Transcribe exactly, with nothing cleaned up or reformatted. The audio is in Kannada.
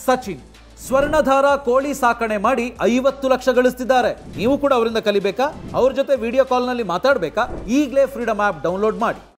ಸಚಿನ್ ಸ್ವರ್ಣಧಾರ ಕೋಳಿ ಸಾಕಣೆ ಮಾಡಿ ಐವತ್ತು ಲಕ್ಷ ಗಳಿಸ್ತಿದ್ದಾರೆ. ನೀವು ಕೂಡ ಅವರಿಂದ ಕಲಿಬೇಕಾ? ಅವ್ರ ಜೊತೆ ವಿಡಿಯೋ ಕಾಲ್ನಲ್ಲಿ ಮಾತಾಡಬೇಕಾ? ಈಗಲೇ ಫ್ರೀಡಮ್ ಆ್ಯಪ್ ಡೌನ್ಲೋಡ್ ಮಾಡಿ.